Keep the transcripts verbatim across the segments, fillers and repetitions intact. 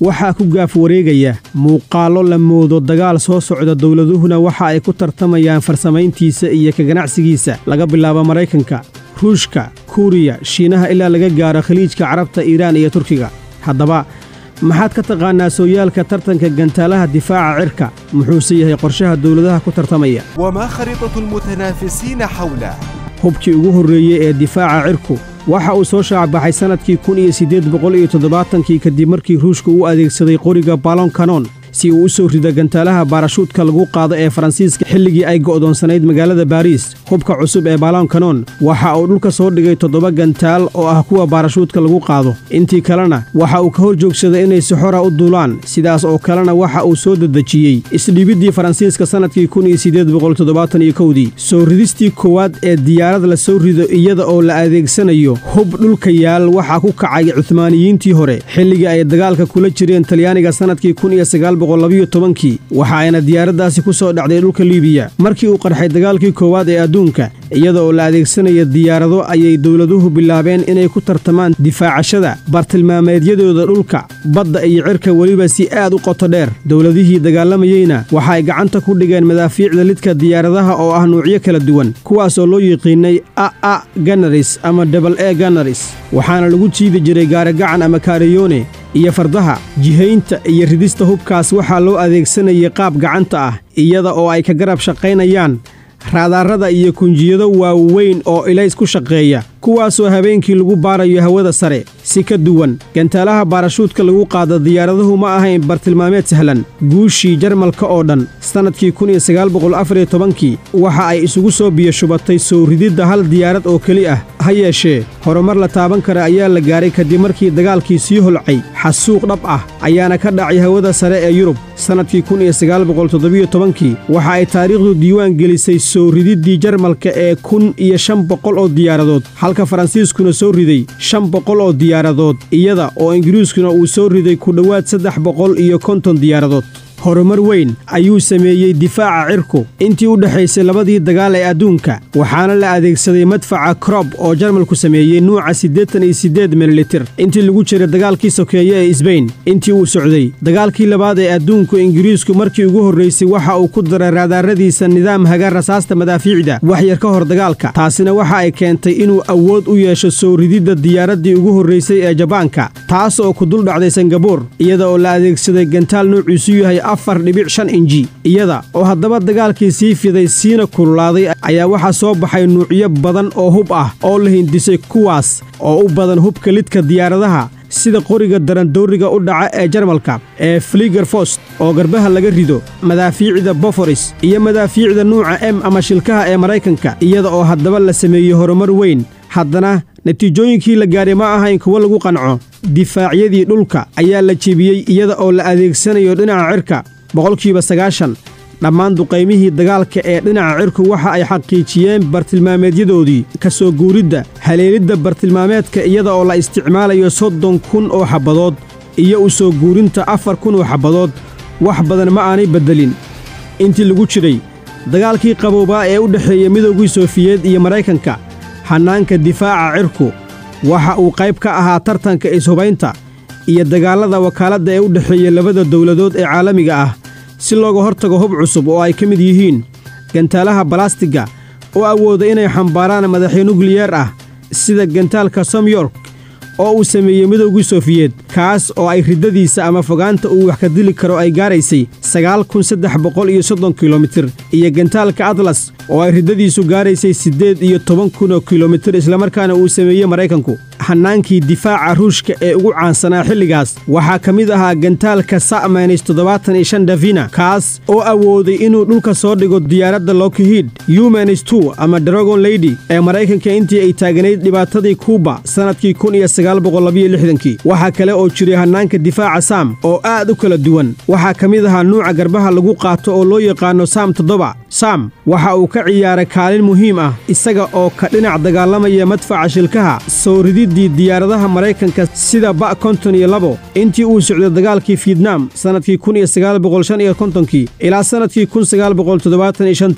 waxaa ku gaaf wareegaya muuqaallo la moodo dagaal soo socda dowladuhuna waxa ay ku tartamayaan farsamayntiisa iyo ka ganacsigiisa laga bilaabo Maraykanka ruushka kuuriya shiinaha ilaa laga gaaro khaliijka carabta iiraan iyo turkiga haddaba maxaad ka taqaanaa sooyaalka tartanka gantaalaha difaaca cirka muxuuse yahay qorshaha dowladaha ku tartamaya وما خريطة المتنافسين حوله hubkii ugu horreeyey ee difaaca cirku waxa uu soo shaacbaxay sanadkii kun iyo siddeed boqol iyo toddobaatankii kadib markii ruushku u adeegsaday qoriga ballon cannon si uu u soo rido gantaalaha baarashuudka lagu qaado ee Faransiiska xilligii ay go'doonsanayd magaalada Paris hubka cusub ee ballon cannon waxa uu dhulka soo dhigay toddoba gantaal oo ah kuwa baarashuudka lagu qaado intii kalena waxa uu ka hor joogsaday inay si xor ah u duulaan sidaas oo kalena waxa uu soo dadajiyay isdhiibidii Faransiiska sanadkii kun iyo siddeed boqol toddobaatan iyo kow soo ridistii koowaad ee diyaarad la soo rido iyada oo la adeegsanayo hub dhulka yaal waxa ku kacay Cuthmaaniyiintii hore xilligii ay dagaalka kula jireen Talyaaniga sanadkii kun iyo sagaal boqol laba iyo toban waxa ayna diyaaradaasi ku soo dhacday dhulka Liibiya markii uu qarxay dagaalkii koowaad ee adduunka iyada oo la adeegsanayo diyaarado ayay dawladuhu bilaabeen inay ku tartamaan difaacashada bartilmaameedyadooda dhulka badda iyo cirka waliba si aad u qoto dheer dawladihii dagaalamayayna waxa ay gacanta ku dhigeen madaafiicda lidka diyaaradaha oo ah nuucyo kala duwan kuwaas oo loo yiqiinay A A Gunneries ama Double A Gunneries waxaana lagu jiidi jiray gaaragacan ama kaariyone iyo fardaha jihaynta iyo ridista hubkaas waxaa loo adeegsanayay qaab gacanta ah iyada oo ay ka garab shaqaynayaan raadaarada iyo kunjiyado waaweyn oo ilays ku shaqeeya kuwaasoo habeenkii lagu baarayo hawada sare si ka duwan gantaalaha baarashuudka lagu qaado diyaaraduhu ma ahayn bartilmaameed sahlan guushii Jarmalka oo dhan sanadkii kun iyo sagaal boqol afar iyo toban waxa ay isugu soo biyo shubatay soo ridida hal diyaarad oo kali ah ha yeeshee horumar la taaban kara ayaa la gaaray kadib markii dagaalkii sii holcay xasuuq dhab ah ayaana ka dhacay hawada sare ee Yurub sanadkii kun iyo sagaal boqol toddoba iyo toban waxa ay taariikhdu diiwaan gelisay soo rididii Jarmalka ee kun iyo shan boqol oo diyaaradood halka Faransiiskuna soo riday shan boqol oo diyaaradood iyada oo Ingiriiskuna uu soo riday ku dhawaad saddex boqol iyo konton diyaaradood horumar weyn ayuu sameeyay difaaca cirku intii u dhaxaysay labadii dagaal ee adduunka waxaana la adeegsaday madfaca Krupp oo Jarmalku sameeyay nuuca siddeetan iyo siddeed milimitir intii lagu jiray dagaalkii sokeeye ee Spain intii uu socday dagaalkii labaad ee adduunku Ingiriisku markii ugu horeysay waxa uu ku daray raadaaradiisa nidaam haga rasaasta madaafiicda wax yar ka hor dagaalka taasina waxa ay keentay inuu awood u yeesho soo ridida diyaaradii ugu horeysay ee Jabaanka taas oo ku dul dhacday Singapore iyada oo la adeegsaday gantaal nuuciisu yahay afar dhibic shan inji iyada oo haddaba dagaalkii sii fiday siina kululaaday ayaa waxaa soo baxay nuucyo badan oo hub ah oo la hindisay kuwaas oo u badan hubka lidka diyaaradaha sida qoriga darandooriga u dhaca ee Jarmalka ee Fliegerfaust oo garbaha laga rido madaafiicda Bofors iyo madaafiicda nuuca M ama shilkaha ee Maraykanka iyada oo haddaba la sameeyay horumar weyn haddana natiijooyinkii la gaaray ma ahayn kuwa lagu qanco difaacyadii dhulka ayaa la jebiyey iyada oo la adeegsanayo dhinaca cirka boqolkiiba sagaashan dhammaan duqaymihii dagaalka ee dhinaca cirku waxa ay xaqiijiyeen bartilmaameedyadoodii ka soo guuridda haleelidda bartilmaameedka iyada oo la isticmaalayo soddon kun oo xabadood iyo u soo guurinta afar kun oo xabadood wax badan ma aanay beddelin intii lagu jiray dagaalkii qaboobaa ee u dhexeeya midowgii Soofiyeed iyo Maraykanka hannaanka difaaca cirku waxa uu qayb ka ahaa tartanka ishubaynta iyo dagaalada wakaaladda ee u dhexeeya labada dawladood ee caalamiga ah si looga hortago hub cusub oo ay ka mid yihiin gantaalaha balastiga oo awooda inay xambaaraan madaxyo nukliyeer ah sida gantaalka Somyork oo uu sameeyay midowgii Soofiyeed kaas oo ay ridadiisa ama fogaanta uu wax ka dili karo ay gaaraysay sagaal kun saddex boqol iyo soddon kiiloomitir iyo gantaalka Atlas oo ay ridadiisu gaaraysay siddeed iyo toban kun oo kiiloomitir isla markaana uu sameeyay Maraykanku hanaankii difaaca Ruushka ee ugu caansanaa xilligaas waxaa ka mid ahaa gantaalka S A minus toddobaatan iyo shan Davina kaas oo awooday inuu dhulka soo dhigo diyaaradda Lockheed U minus two ama Dragon Lady ee Maraykanka intii ay taaganayd dhibaatadii Cuba sanadkii kun iyo sagaal boqol laba iyo lixdan waxa kale oo jiray hanaanka difaaca Sam oo aad u kala duwan waxa ka mid ahaa nuuca garbaha lagu qaato oo loo yaqaano Sam toddoba Sam waxa uu ka ciyaaray kaalin muhiim ah isaga oo ka dhinac dagaalamaya madfaca shilkaha soo rididii diyaaradaha Maraykanka sida B konton iyo labo intii uu socday dagaalkii Vietnam sanadkii kun iyo sagaal boqol shan iyo konton ilaa sanadkii kun sagaal boqol toddobaatan iyo shan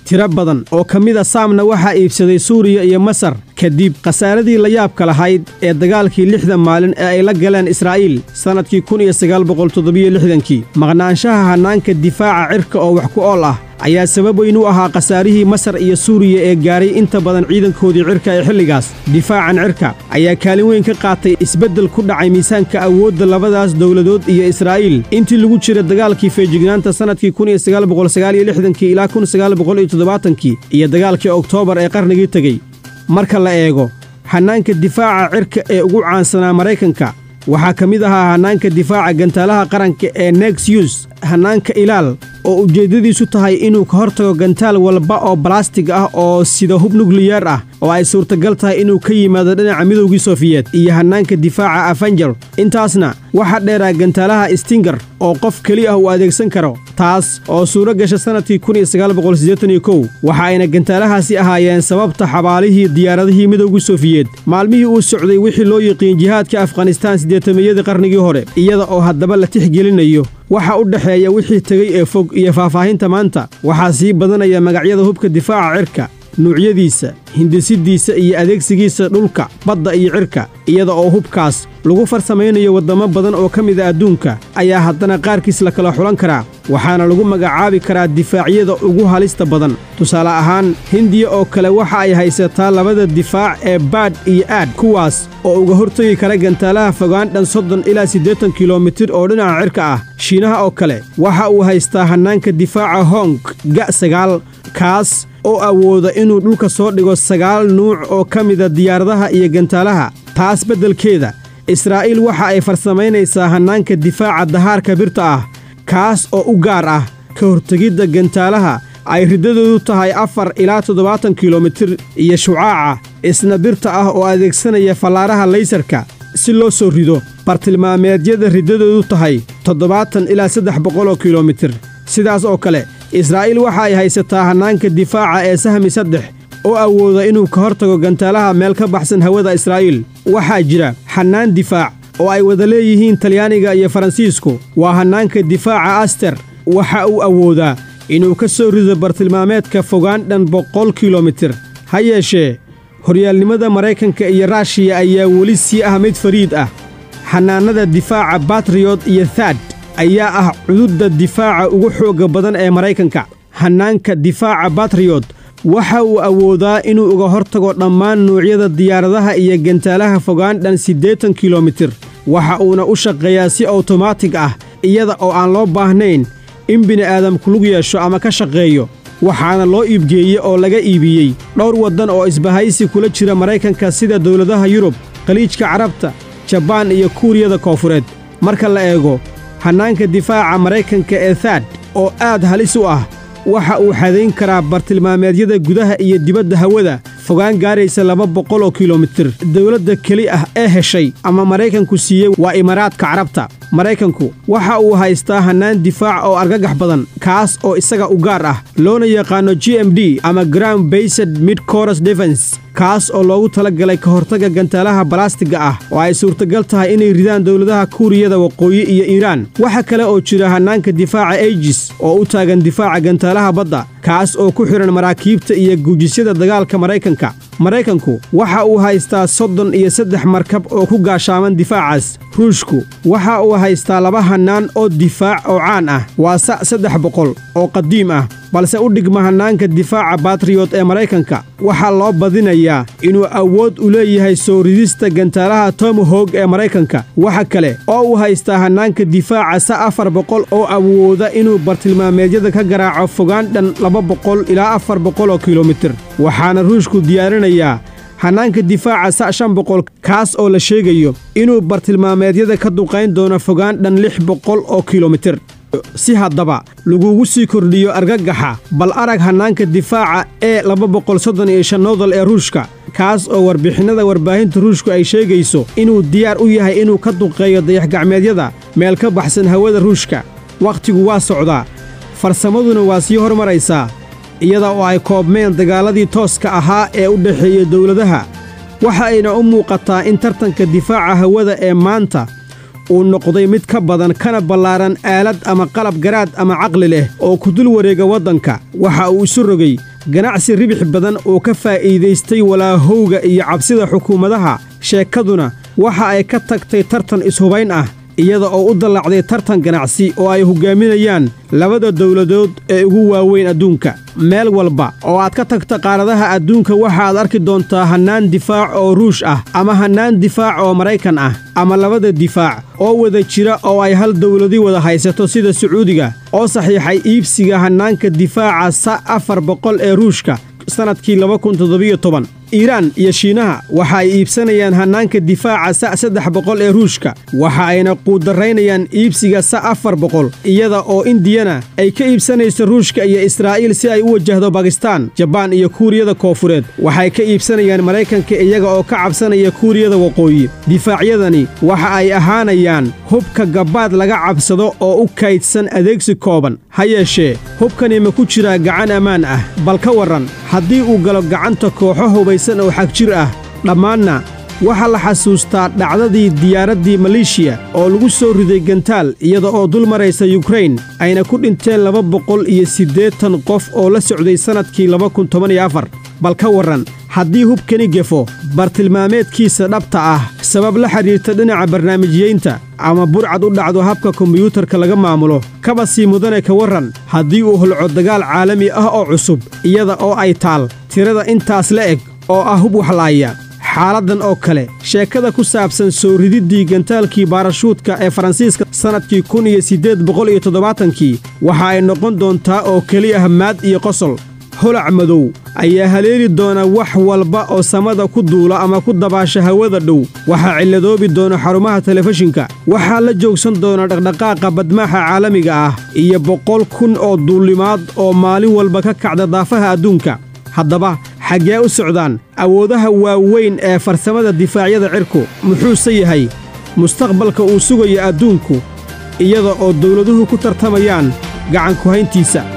tiro badan oo ka mid a saamna waxaa iibsaday suuriya iyo masar kadib khasaaradii la yaabka lahayd ee dagaalkii lixda maalin ee ay la galeen israa'iil sannadkii kun iyo sagaal boqol toddobiyo lixdankii maqnaanshaha hannaanka difaaca cirka oo wax ku ool ah ayaa sabab weyn u ahaa khasaarihii masar iyo suuriya ee gaaray inta badan ciidankoodii cirka ee xilligaas difaacan cirka ayaa kaalin weyn ka qaatay isbeddel ku dhacay miisaanka awoodda labadaas dowladood iyo israa'iil intii lagu jira dagaalkii feejignaanta sannadkii kun iyo sagaal boqol sagaal iyo lixdankii ilaa kun sagaal boqol iyo toddobaatankii iyo dagaalkii oktoobar ee qarnigii tegey marka la eego hannaanka difaaca cirka ee ugu caansanaa maraykanka waxaa ka mid ahaa hannaanka difaaca gantaalaha qaranka ee nexus hannaanka ilaal oo ujeeddadiisu tahay inuu ka hortago gantaal walba oo balastig ah oo sida hub nukliyeer ah oo ay suurtagal tahay inuu ka yimaado dhinaca midowgii sofiyeed iyo hannaanka difaaca afanjar intaasna waxaa dheeraa gantaalaha stinger oo qof keli ah uu adeegsan karo taas oo suuro gasha sannadkii kun iyo sagaal boqol siddeetan iyo kow waxa ayna gantaalahaasi ahaayeen sababta xabaalihii diyaaradihii midowgii sofiyeed maalmihii uu socday wixii loo yiqiin jihaadka afghanistaan siddeetamayadii qarnigii hore iyada oo haddaba la tixgelinayo waxa u dhexeeya wixii tegey ee fog iyo faahfaahinta maanta waxaa sii badanaya magacyada hubka difaaca cirka nuucyadiisa hindisidiisa iyo adeegsigiisa dhulka badda iyo cirka iyada oo hubkaas lagu farsamaynayo waddamo badan oo ka mida adduunka ayaa haddana qaarkiis la kala xulan karaa waxaana lagu magacaabi karaa difaacyada ugu halista badan tusaale ahaan hindiya oo kale waxa ay haysataa labada difaac ee baadh iyo aad kuwaas oo uga hortagi kara gantaalaha fogaan dhan soddon ilaa siddeetan kilomitir oo dhinaca cirka ah shiinaha oo kale waxa uu haystaa hannaanka difaaca hong ga sagaal kaas oo awooda inuu dhulka soo dhigo sagaal nuuc oo ka mida diyaaradaha iyo gantaalaha taas beddelkeeda israa'iil waxa ay farsamaynaysaa hannaanka difaaca dahaarka birta ah kaas oo u gaar ah ka hortegidda gantaalaha ay riddadoodu tahay afar ilaa toddobaatan kilomitir iyo shucaaca isna birta ah oo adeegsanaya fallaaraha laysarka si loo soo rido bartilmaameedyada riddadoodu tahay toddobaatan ilaa saddex boqoloo kilomitir sidaas oo kale israa'iil waxa ay haysataa hannaanka difaaca ee sahmi saddex oo awooda inuu ka hortago gantaalaha meel ka baxsan hawada israa'iil waxaa jira hannaan difaac oo ay wada leeyihiin talyaaniga iyo faransiisku waa hannaanka difaaca aster waxa uu awoodaa inuu ka soo rido bartilmaameedka fogaan dhan boqol kilomitir ha yeeshee horyaalnimada maraykanka iyo raashiya ayaa weli sii ah mid fariid ah hannaanada difaaca batriyot iyo thaad ayaa ah cududda difaaca ugu xoogga badan ee maraykanka hannaanka difaaca batriyot waxa uu awoodaa inuu uga hortago dhammaan nuucyada diyaaradaha iyo gantaalaha fogaan dhan siddeetan kilomitir waxa uuna u shaqeeyaa si awtomaatig ah iyada oo aan loo baahnayn in bini'aadamku lug yeesho ama ka shaqeeyo waxaana loo iibgeeye oo laga iibiyey dhowr waddan oo isbahaysi kula jira maraykanka sida dawladaha yurub khaliijka carabta jabaan iyo kuuriyada koofureed marka la eego hannaanka difaaca maraykanka ee thaad oo aad halis u ah waxa uu xadayn karaa bartilmaameedyada gudaha iyo dibadda hawada fogaan gaaraysa laba boqol oo kilomitir dawladda keli ah ee heshay ama maraykanku siiyey waa imaaraadka carabta maraykanku waxa uu haystaa hannaan difaac oo argagax badan kaas oo isaga u gaar ah loona yaqaano g m d ama ground based mid course defense kaas oo loogu tala galay ka hortagga gantaalaha balastiga ah oo ay suurtagal tahay inay ridaan dawladaha kuuriyada waqooyi iyo iiraan waxa kale oo jira hannaanka difaaca aegis oo u taagan difaaca gantaalaha badda kaas oo ku xidhan maraakiibta iyo guujisyada dagaalka maraykanka maraykanku waxa uu haystaa soddon iyo saddex markab oo ku gaashaaman difaacaas ruushku waxa uu haystaa laba hannaan oo difaac oo caan ah waa sa saddex boqol oo qadiim ah balse u dhigma hannaanka difaaca batriyot ee maraykanka waxaa loo badinayaa inuu awood u leeyahay soo ridista gantaalaha tomahog ee maraykanka waxa kale oo uu haystaa hannaanka difaaca sa afar boqol oo awooda inuu bartilmaameedyada ka garaaco fogaan dhan laba boqol ilaa afar boqol oo kilomitir waxaana ruushku diyaarinayaa hannaanka difaaca sa shan boqol kaas oo la sheegayo inuu bartilmaameedyada ka duqayn doono fogaan dhan lix boqol oo kilomitir si haddaba lagugu sii kordhiyo argagaxa bal arag hannaanka difaaca ee laba boqol soddon iyo shan nodal ee ruushka kaas oo warbixinnada warbaahinta ruushku ay sheegayso inuu diyaar u yahay inuu ka duqeeyo dayax-gacmeedyada meel ka baxsan hawada ruushka wakhtigu waa socdaa farsamaduna waa sii hormaraysaa iyada oo ay koobmeen dagaaladii tooska ahaa ee u dhexeeya dawladaha waxa ayna u muuqataa in tartanka difaaca hawada ee maanta uu noqday mid ka badan kana ballaaran aalad ama qalab garaad ama caqli leh oo ku dul wareega waddanka waxa uu isu rogay ganacsi ribix badan oo ka faa'iidaystay walaahowga iyo cabsida xukuumadaha sheekaduna waxa ay ka tagtay tartan ishubayn ah iyada oo u dallacday tartan ganacsi oo ay hogaaminayaan labada dawladood ee ugu waaweyn adduunka meel walba oo aad ka tagta qaaradaha adduunka waxaad arki doontaa hannaan difaac oo ruush ah ama hannaan difaac oo maraykan ah ama labada difaac oo wada jira oo ay hal dawladi wada haysato sida sacuudiga oo saxiixay iibsiga hannaanka difaaca sa afar boqol ee ruushka sannadkii laba kun toddobiyo toban iiraan iyo shiinaha waxa ay iibsanayaan hannaanka difaaca sa saddex boqol ee ruushka waxa ayna quudaraynayaan iibsiga sa afar boqol iyada oo indiyana ay ka iibsanayso ruushka iyo israa'iil si ay u wajahdo bakistaan jabaan iyo kuuriyada koofureed waxay ka iibsanayaan maraykanka iyaga oo ka cabsanaya kuuriyada waqooyi difaacyadani waxa ay ahaanayaan hubka gabbaad laga cabsado oo u kaydsan adeegsi kooban ha yeeshee hubkani ma ku jiraa gacan ammaan ah bal ka warran haddii uu galo gacanta kooxo hubaysan oo xag jir ah dhammaanna waxaa la xasuustaa dhacdadii diyaaraddii maleeshiya oo lagu soo riday gantaal iyada oo dul maraysa yukrain ayna ku dhinteen laba boqol iyo siddeetan qof oo la socday sannadkii laba kun toban iyo afar bal ka warran haddii hubkani gefo bartilmaameedkiisa dhabta ah sabab la xidhiirta dhinaca barnaamijyaynta ama burcad u dhacdo habka kombiyuutarka laga maamulo kaba sii mudane ka warran haddii uu holco dagaal caalami ah oo cusub iyada oo ay taal tirada intaas la eg oo ah hub waxlaaya xaaladdan oo kale sheekada ku saabsan soo rididdii gantaalkii baarashuudka ee faransiiska sannadkii kun iyo siddeed boqol iyo toddobaatankii waxa ay noqon doontaa oo keli ah maad iyo qosol holac madow ayaa haleeli doona wax walba oo samada ku duula ama ku dabaasha hawada dhow waxaa cilladoobi doona xarumaha telefishinka waxaa la joogsan doona dhaqdhaqaaqa badmaaxa caalamiga ah iyo boqol kun oo duulimaad oo maalin walba ka kacda daafaha adduunka haddaba xaggee u socdaan awoodaha waaweyn ee farsamada difaacyada cirku muxuuse yahay mustaqbalka uu sugayo adduunku iyada oo dawladuhu ku tartamayaan gacanku hayntiisa